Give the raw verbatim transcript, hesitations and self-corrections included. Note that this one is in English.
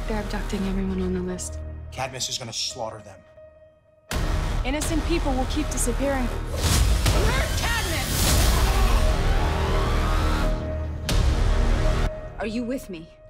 They're abducting everyone on the list. Cadmus is gonna slaughter them. Innocent people will keep disappearing. Where's Cadmus? Are you with me?